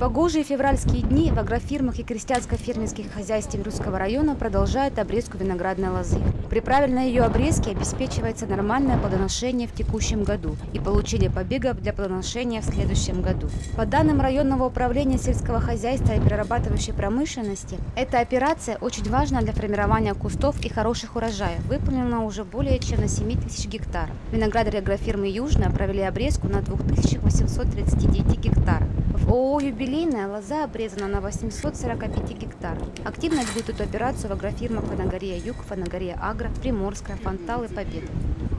Погожие февральские дни в агрофирмах и крестьянско-фермерских хозяйствах Русского района продолжают обрезку виноградной лозы. При правильной ее обрезке обеспечивается нормальное плодоношение в текущем году и получение побегов для плодоношения в следующем году. По данным районного управления сельского хозяйства и перерабатывающей промышленности, эта операция очень важна для формирования кустов и хороших урожаев. Выполнена уже более чем на 7 тысяч гектаров. Виноградари агрофирмы «Южная» провели обрезку на 2839 гектарах. В ООО «Юбилейная» лоза обрезана на 845 гектарах. Активно ведут эту операцию в агрофирмах «Фанагория Юг», «Фанагория Агро», «Приморская», «Фонтал» и «Победа».